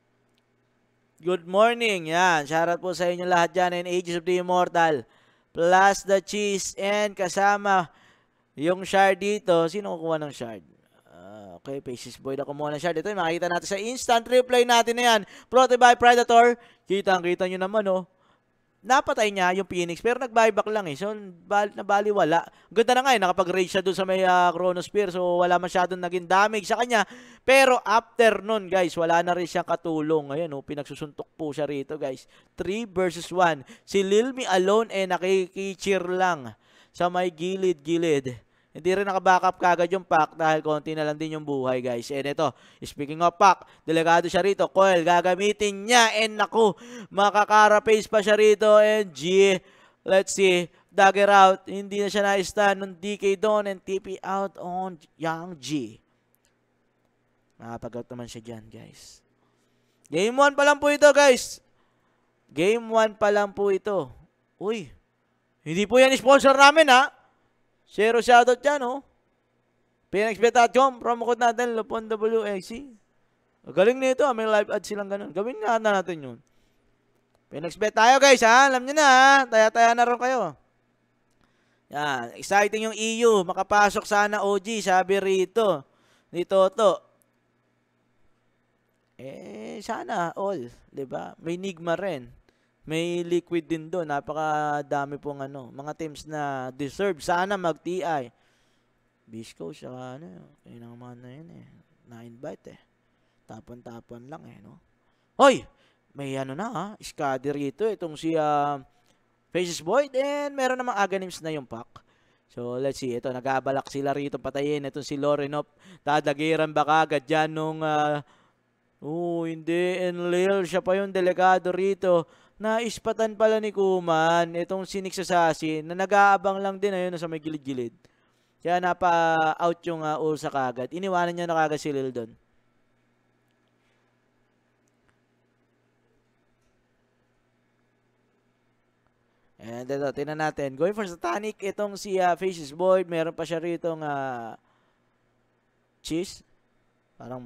Good morning. Yan. Shoutout po sa inyo lahat dyan in Ages of the Immortal. Plus the cheese and kasama yung shard dito. Sino kukuha ng shard? Okay, Faces Void ako muna ng shard. Ito yung makikita natin sa instant replay natin na yan. Protected by Predator. Kita nyo naman, napatay niya yung Phoenix pero nag-buyback lang So, nabaliwala. Ganda na nga nakapag-rage siya doon sa may Chronospear. So, wala masyadong naging damage sa kanya. Pero after nun, guys, wala na rin siyang katulong. Ayan, pinagsusuntok po siya rito, guys. 3 versus 1. Si Lilmi alone nakikicheer lang sa may gilid-gilid. Hindi rin naka-backup kagad yung pack dahil konti na lang din yung buhay, guys. And ito, speaking of pack, delegado siya rito. Coil, gagamitin niya. And naku, makakarapace pa siya rito. And G, let's see, dagger out. Hindi na siya na-stun ng DK doon and TP out on Young G. Nakapag-out naman siya dyan, guys. Game 1 pa lang po ito, guys. Game 1 pa lang po ito. Uy, hindi po yan sponsor namin, ha? Zero shoutout yan, PNXBet.com, promo code natin, LuponWXC. Galing nito, may live ads silang ganun. Gawin nga natin yun. PNXBet tayo guys, ha? Alam nyo na, ha? Taya-taya na rin kayo. Yan, exciting yung EU. Makapasok sana OG, sabi rito. Ni Toto. Sana all, 'di ba? May Nigma rin. May Liquid din doon. Napakadami pong mga teams na deserve sana mag-TI. Bisco siya kaya naman na yun na-invite Tapon-tapon lang no. Hoy, may na Skadi rito itong si Faces Void and meron namang Aganims na yung pack. So, let's see. Ito, nag-aabalak sila rito patayin. Itong si Lorenop. Dadagiran ba kagad dyan nung hindi. Enlil, siya pa yung delegado rito. Naispatan pala ni Kuman. Itong si Nyx Assassin na nag-aabang lang din ayun sa may gilid-gilid. Kaya napa-out yung Ursa kagad. Iniwanan niya na kagad si Lil doon. And ito, tinan natin. Going for Satanic, itong si Faces Void. Meron pa siya rito Cheese. Parang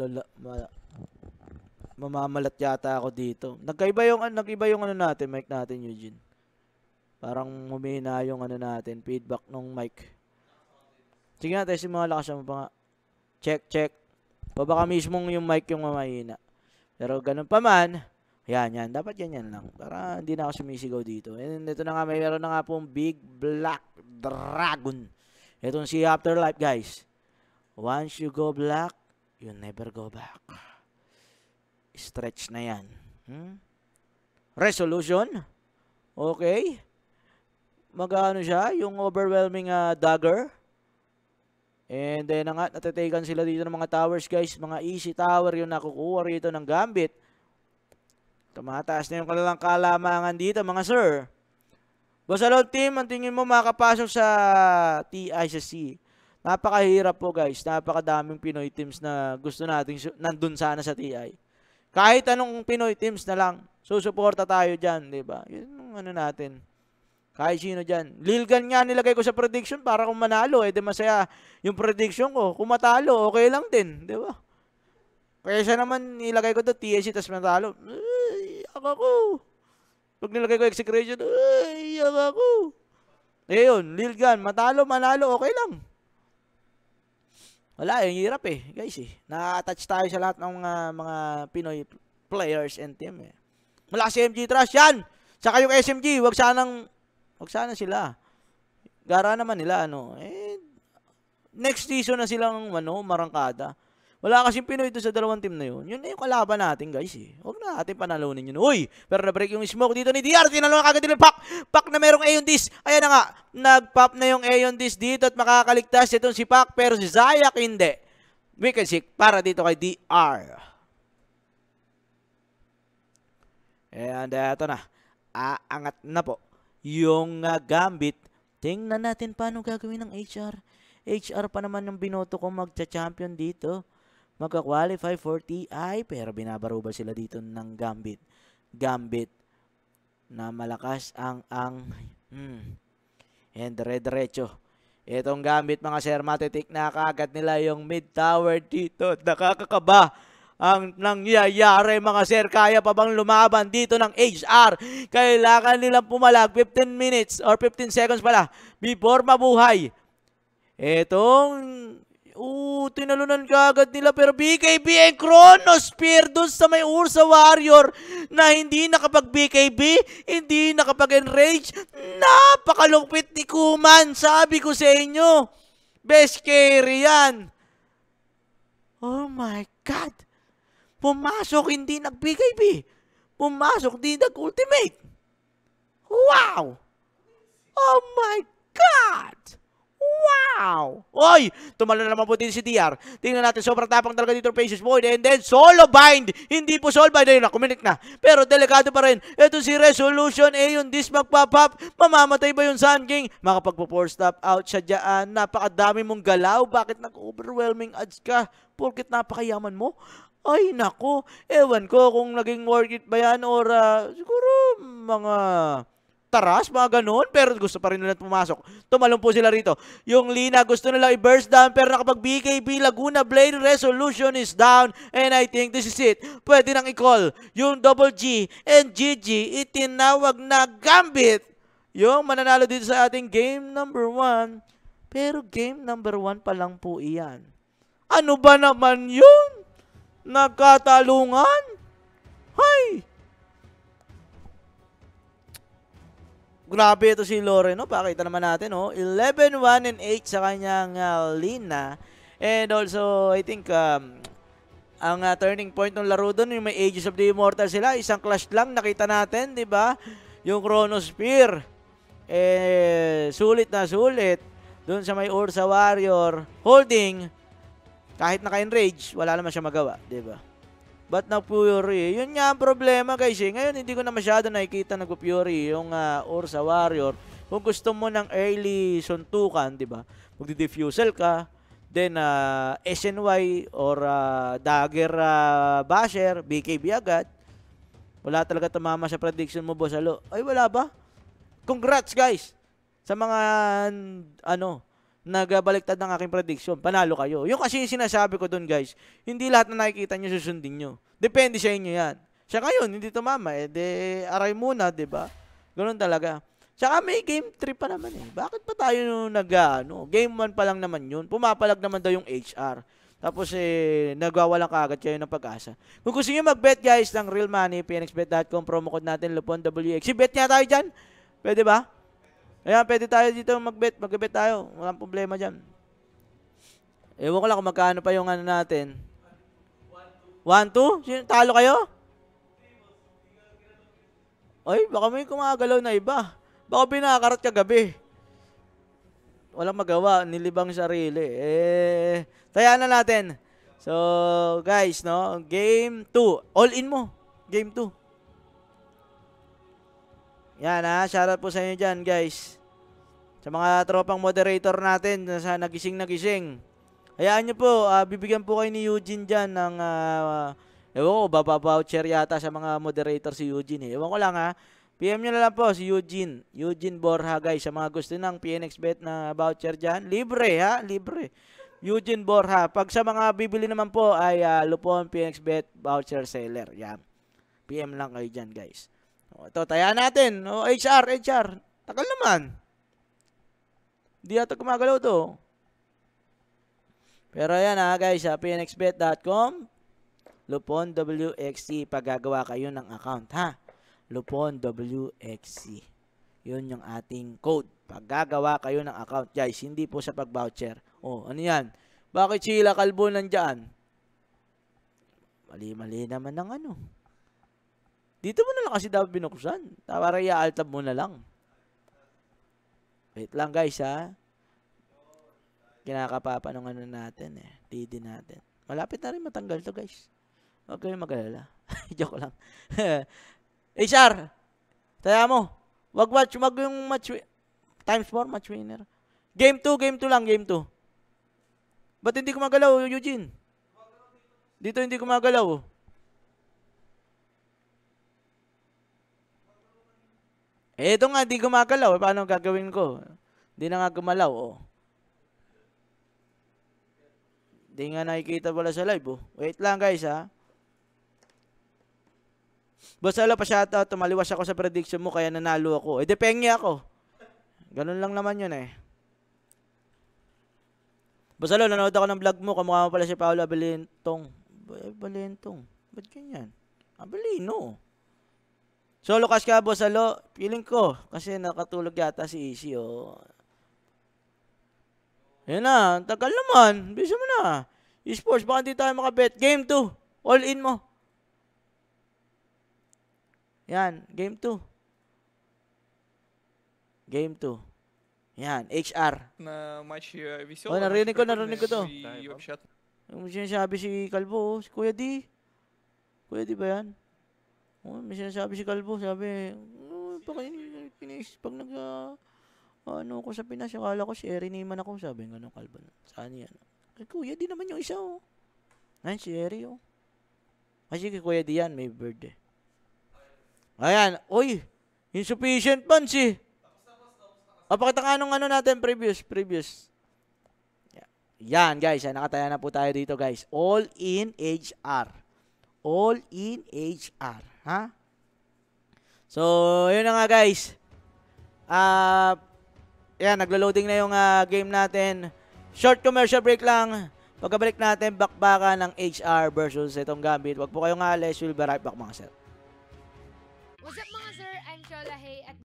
mamamalat yata ako dito. Nagkaiba yung natin, mic natin, Eugene. Parang humina yung natin, feedback ng mic. Sige natin, si mga lakas mo pa nga. Check. O baka mismong yung mic yung mamahina. Pero ganun pa man, yan. Dapat ganyan lang. Para hindi na ako sumisigaw dito. And ito na nga, meron na nga pong Big Black Dragon. Itong si Afterlife, guys. Once you go black, you never go back. Stretch na yan. Resolution. Okay. Magano siya? Yung overwhelming dagger. And then nga, natataken sila dito ng mga towers, guys. Mga easy tower yung nakukuha rito ng Gambit. Tumataas na yung kanilang kalamangan dito, mga sir. Bosalog team, ang tingin mo makapasok sa TI sa C. Napakahirap po, guys. Napakadaming Pinoy teams na gusto nating nandun sana sa TI. Kahit anong Pinoy teams na lang, susuporta tayo dyan, di ba? Yun yung natin. Kahit sino dyan. Lilgan nga nilagay ko sa prediction para kung manalo, di masaya yung prediction ko. Kung matalo, okay lang din, di ba? Kaya siya naman nilagay ko doon, TSC, tas matalo. Ay, ako. Pag nilagay ko execration, ay, ako. Yun, Lilgan, matalo, manalo, okay lang. Wala, yung hirap guys Na-attach tayo sa lahat ng mga Pinoy players and team Malakas si MG Trash yan! Saka yung SMG, wag sana sila. Gara naman nila, next season na silang, marangkada. Wala kasing Pinoy ito sa dalawang team na yun. Yun na yung kalaban natin, guys Huwag na natin panalunin yun. Uy! Pero na-break yung smoke dito ni DR. Tinalo na kagad yung Pac na merong Aeon Disc. Ayan na nga. Nag-pop na yung Aeon Disc dito at makakaligtas itong si Pac. Pero si Zayak hindi. Wicked Sick para dito kay DR. And ito na. Aangat na po yung Gambit. Tingnan natin paano gagawin ng HR. HR pa naman yung binoto kong magcha-champion dito. Magka-qualify for TI pero binabarubal sila dito ng Gambit na malakas ang and dire-diretso. Itong Gambit mga sir, matitik na kaagad nila yung mid tower dito. Nakakakaba ang nangyayari mga sir. Kaya pa bang lumaban dito ng HR? Kailangan nilang pumalag 15 minutes or 15 seconds pala before mabuhay. Itong tinalunan kagad nila pero BKB and Chronosphere dun sa may Ursa Warrior na hindi nakapag-BKB, hindi nakapag-enrage. Napakalupit ni Kuman. Sabi ko sa inyo, best carry yan. Oh my God. Pumasok, hindi nag-BKB. Pumasok, hindi nag-ultimate. Wow. Oh my God. Wow! Oy! Tumalo na naman po din si DR. Tingnan natin, sobrang tapang talaga dito Faces Void. And then, solo bind! Hindi po soul bind. Ayun na, kuminik na. Pero delikado pa rin. Ito si Resolution. Yung disc magpapap. Mamamatay ba yung Sun King? Makapagpo-4 stop out siya dyan. Napakadami mong galaw. Bakit nag-overwhelming odds ka? Porkit napakayaman mo? Ay, nako. Ewan ko kung naging worth it ba yan or siguro mga taras, mga ganun, pero gusto pa rin nila pumasok. Tumalon po sila rito. Yung Lina gusto nila i-burst down, pero nakapag BKB Laguna Blade Resolution is down, and I think this is it. Pwede nang i-call yung Double G and GG, itinawag na Gambit. Yung mananalo dito sa ating game number 1. Pero game number 1 pa lang po iyan. Ano ba naman yun? Nagkatalungan? Hay! Grabe ito si Lore, no? Pakita naman natin, no? 11, 1, and 8 sa kanyang Lina. And also, I think, ang turning point ng laro doon, yung may Aegis of the Immortal sila. Isang clash lang, nakita natin, di ba? Yung Chronosphere. Sulit na sulit. Doon sa may Ursa Warrior. Holding. Kahit naka-enrage, wala naman siya magawa, di ba? But na Fury, yun nga ang problema guys eh. Ngayon hindi ko na masyado nakikita nag-Fury yung Ursa Warrior. Kung gusto mo ng early suntukan, di ba? Magdi-diffusal ka, then SNY or Dagger Basher, BKB agad. Wala talaga tumama sa prediction mo, Boss Alo. Ay, wala ba? Congrats guys sa mga nagbaliktad ng aking prediction. Panalo kayo. Yung kasi yung sinasabi ko dun guys, hindi lahat na nakikita nyo susundin nyo. Depende sa inyo yan. Siya ngayon, hindi tumama. Aray muna, di ba? Ganun talaga. Tsaka may game 3 pa naman eh. Bakit pa tayo game 1 pa lang naman yun? Pumapalag naman daw yung HR. Tapos nagwawalan ka agad kayo ng pag-asa. Kung gusto nyo mag-bet guys ng real money, pnxbet.com, promo code natin, Lupon WX. Bet niya tayo dyan. Pwede ba? Ayan, pwede tayo dito mag-bet. Mag-bet tayo. Walang problema dyan. Ewan ko lang kung magkano pa yung natin. 1-2? Talo kayo? Ay, baka may kumagalaw na iba. Baka binakarat kagabi. Walang magawa. Nilibang sarili. Tayaan na natin. So, guys, no? Game 2. All in mo. Game 2. Yan shoutout po sa inyo dyan guys. Sa mga tropang moderator natin sa nagising. Hayaan nyo po, bibigyan po kayo ni Eugene dyan ng, ewan ko, voucher yata sa mga moderator si Eugene eh. Ewan ko lang PM nyo na lang po si Eugene. Eugene Borja guys, sa mga gusto ng PNXBet na voucher dyan. Libre libre. Eugene Borja. Pag sa mga bibili naman po ay Lupon PNXBet voucher seller. Yan. PM lang kayo dyan guys. Ito, tayaan natin. HR. Tagal naman. Di ata gumagalaw to. Pero yan guys, pnxbet.com, Lupon WXC, paggagawa kayo ng account Lupon WXC. Yun yung ating code. Paggagawa kayo ng account guys, hindi po sa pag-voucher. Ano yan? Bakit sila kalbo nandyan? Mali-mali naman ng Dito mo na lang kasi dapat binuksan. Para i-altab mo na lang. Wait lang guys Kinakapapa ng natin TD natin. Malapit na rin matanggal to guys. Huwag kayong mag-alala. Joke lang. HR, taya mo. Wag yung match times 4 match winner. Game 2 lang, game 2. Ba't hindi gumagalaw, Eugene? Dito hindi gumagalaw. Ito nga, di gumagalaw. Paano gagawin ko? Di na nga gumalaw, Di nga nakikita pala sa live, Wait lang, guys, Boss Alo, pa-shoutout. Tumaliwas ako sa prediction mo, kaya nanalo ako. Depenge ako. Ganun lang naman yun, Boss Alo, nanood ako ng vlog mo. Kamukha mo pala si Paolo Abelintong. Abelintong? Ba't ganyan? Abelino. Solo cash ka, Boss Alo? Feeling ko. Kasi nakatulog yata si Easy, Yan na. Tagal naman. Bisa mo na. Esports, baka hindi tayo makabet. Game 2. All in mo. Yan. Game 2. Game 2. Yan. HR. На матче веселый. Narinig ko to. И вообще... Yung sinasabi si Kalbo, si Kuya D. Kuya D ba yan? May sinasabi si Kalbo, sabi, pag ko sa Pinas, akala ko si Eri Neyman ako, sabi nga ng Kalbo. Saan yan? Kay Kuya D naman yung isa, Ayan, si Eri, Kasi kay Kuya D yan, may birthday. Ayan, uy, Insufficient funds eh. Pakita nga nung ano natin, previous. Yan guys, nakataya na po tayo dito guys. All in HR. All in HR. Ha? So, yun na nga guys. Yan, naglo-loading na yung game natin. Short commercial break lang. Pagkabalik natin, bakbakan ng HR versus itong Gambit. Wag po kayong alis. We'll be right back mga sir. What's up mga sir? I'm Chola Hey at